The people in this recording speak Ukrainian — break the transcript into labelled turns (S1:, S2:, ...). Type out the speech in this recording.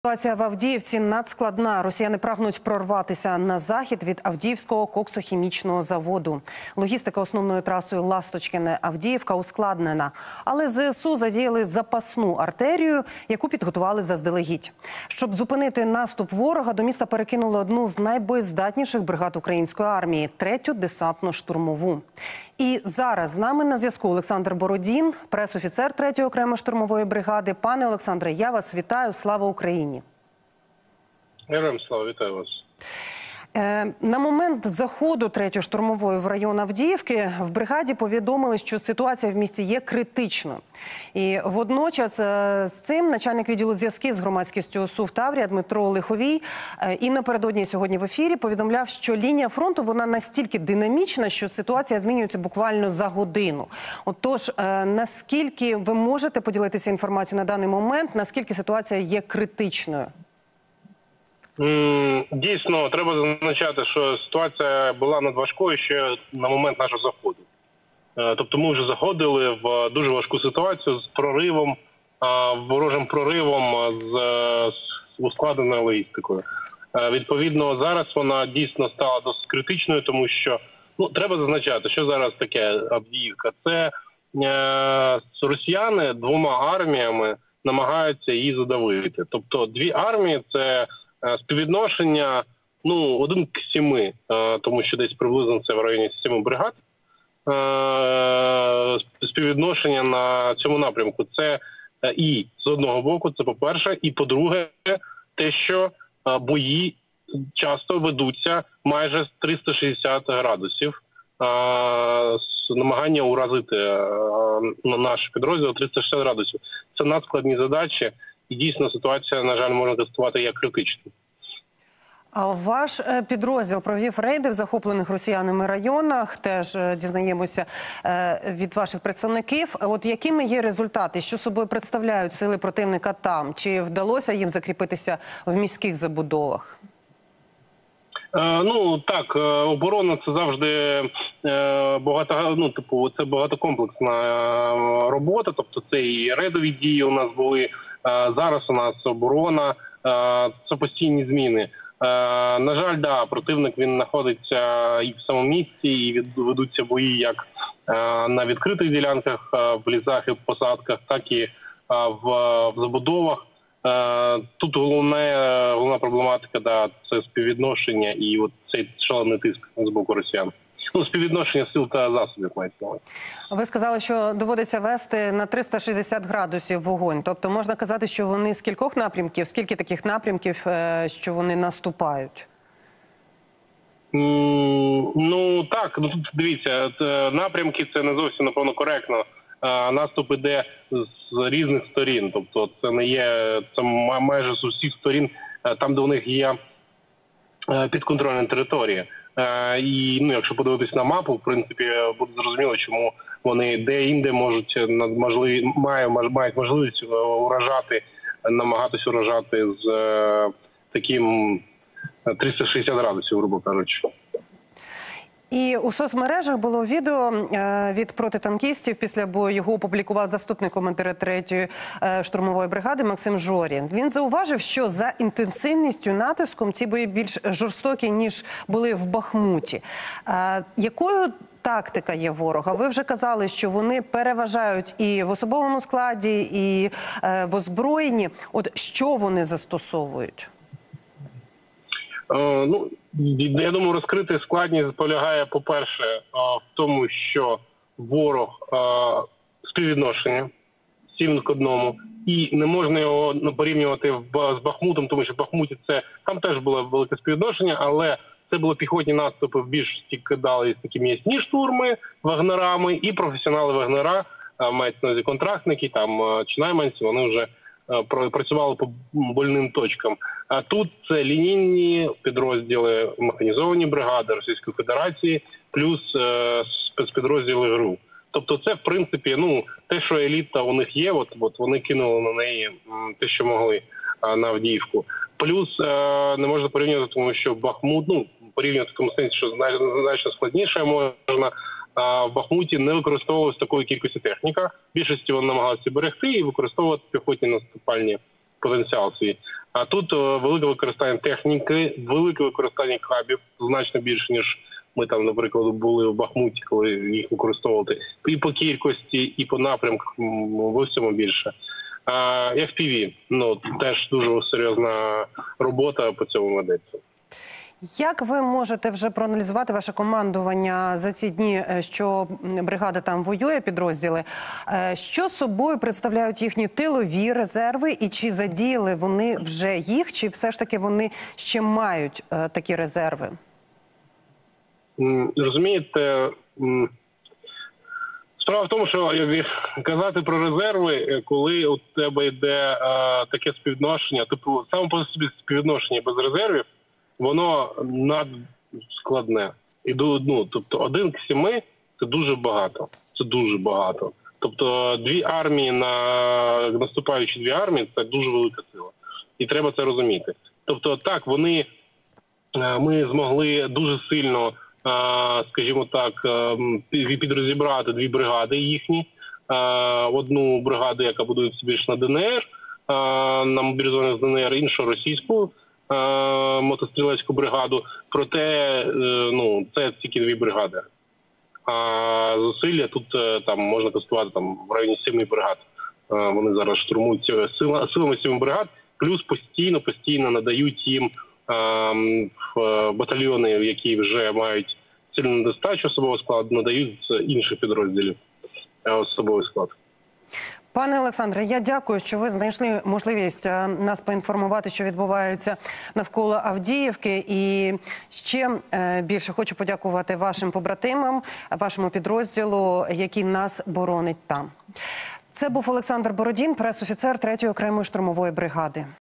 S1: Ситуація в Авдіївці надскладна. Росіяни прагнуть прорватися на захід від Авдіївського коксохімічного заводу. Логістика основною трасою Ласточкине-Авдіївка ускладнена. Але ЗСУ задіяли запасну артерію, яку підготували заздалегідь. Щоб зупинити наступ ворога, до міста перекинули одну з найбоєздатніших бригад української армії – 3-ю десантно-штурмову. І зараз з нами на зв'язку Олександр Бородін, пресофіцер 3-ї окремої штурмової бригади. Пане Олександре, я вас вітаю. Слава Україні!
S2: Героям слава, вітаю вас.
S1: На момент заходу 3-ї штурмової в район Авдіївки в бригаді повідомили, що ситуація в місті є критичною. І водночас з цим начальник відділу зв'язків з громадськістю СУВ Таврія Дмитро Лиховій і напередодні сьогодні в ефірі повідомляв, що лінія фронту вона настільки динамічна, що ситуація змінюється буквально за годину. Отож, наскільки ви можете поділитися інформацією на даний момент, наскільки ситуація є критичною?
S2: Дійсно, треба зазначати, що ситуація була надважкою ще на момент нашого заходу. Тобто ми вже заходили в дуже важку ситуацію з проривом, ворожим проривом, з ускладненою логістикою. Відповідно, зараз вона дійсно стала досить критичною, тому що треба зазначати, що зараз таке Авдіївка. Це росіяни двома арміями намагаються її задавити. Тобто дві армії – це співвідношення 1:7, тому що десь приблизно це в районі 7 бригад. Співвідношення на цьому напрямку – це і з одного боку, це по-перше, і по-друге, те, що бої часто ведуться майже з 360 градусів, намагання уразити наш підрозділ 360 градусів. Це надскладні задачі. І дійсно ситуація, на жаль, можна тестувати як критичну.
S1: А ваш підрозділ провів рейди в захоплених росіянами районах, теж дізнаємося від ваших представників. От якими є результати? Що собою представляють сили противника там? Чи вдалося їм закріпитися в міських забудовах?
S2: Так, оборона – це завжди це багатокомплексна робота, тобто це і рейдові дії у нас були, зараз у нас оборона, це постійні зміни. На жаль, противник він знаходиться і в самому місці, і ведуться бої як на відкритих ділянках, в лісах і в посадках, так і в забудовах. Тут головна проблематика, це співвідношення і цей шалений тиск з боку росіян. Співвідношення сил та засобів мається на увазі.
S1: Ви сказали, що доводиться вести на 360 градусів вогонь. Тобто можна казати, що вони з кількох напрямків? Скільки таких напрямків, що вони наступають?
S2: Так, тут дивіться, напрямки це не зовсім, напевно, коректно. Наступ іде з різних сторін, тобто це не є, це майже з усіх сторін, там, де у них є підконтрольна територія. І якщо подивитися на мапу, в принципі, буде зрозуміло, чому вони де-інде мають можливість уражати, намагатися уражати з таким 360 градусів, грубо кажучи.
S1: І у соцмережах було відео від протитанкістів. Після бою його опублікував заступник командира 3-ї штурмової бригади Максим Жорін. Він зауважив, що за інтенсивністю натиском ці бої більш жорстокі, ніж були в Бахмуті. Якою тактика є ворога? Ви вже казали, що вони переважають і в особовому складі, і в озброєнні. От що вони застосовують?
S2: Я думаю, розкрити складність полягає, по-перше, в тому, що ворог співвідношення 7:1, і не можна його порівнювати з Бахмутом, тому що в Бахмуті там теж було велике співвідношення, але це були піхотні наступи, в більшості кидали такі м'ясні штурми вагнерами, і професіонали вагнера, мають на увазі контрактники чи найманці, вони вже працювали по больним точкам. А тут це лінійні підрозділи, механізовані бригади Російської Федерації, плюс спецпідрозділи ГРУ. Тобто це, в принципі, те, що еліта у них є, от вони кинули на неї те, що могли на Авдіївку. Плюс не можна порівнювати, тому що Бахмут, порівнювати в тому сенсі, що значно складніше можна. В Бахмуті не використовувалася такої кількості техніка. В більшості вони намагалися берегти і використовувати піхотні наступальні потенціал свій. А тут велике використання техніки, велике використання кабів, значно більше, ніж ми там, наприклад, були в Бахмуті, коли їх використовувати. І по кількості, і по напрямках в усьому більше. FPV, теж дуже серйозна робота по цьому ведеться.
S1: Як ви можете вже проаналізувати ваше командування за ці дні, що бригада там воює, підрозділи? Що собою представляють їхні тилові резерви і чи задіяли вони вже їх, чи все ж таки вони ще мають такі резерви?
S2: Розумієте, справа в тому, що казати про резерви, коли у тебе йде таке співвідношення, тобто саме по собі співвідношення без резервів, воно надскладне. Тобто 1 к 7 – це дуже багато. Це дуже багато. Тобто наступаючі 2 армії – це дуже велика сила. І треба це розуміти. Тобто так, ми змогли дуже сильно, скажімо так, підрозібрати 2 бригади їхні. Одну бригаду, яка будується більш на ДНР, на мобілізованих з ДНР, іншу російську мотострілецьку бригаду. Проте, це тільки 2 бригади. А зусилля тут там можна кастувати в районі 7 бригад. Вони зараз штурмують силами 7 бригад, плюс постійно надають їм батальйони, які вже мають сильну недостачу особового складу, надають з інших підрозділів особовий склад.
S1: Пане Олександре, я дякую, що ви знайшли можливість нас поінформувати, що відбувається навколо Авдіївки. І ще більше хочу подякувати вашим побратимам, вашому підрозділу, який нас боронить там. Це був Олександр Бородін, пресофіцер 3-ї окремої штурмової бригади.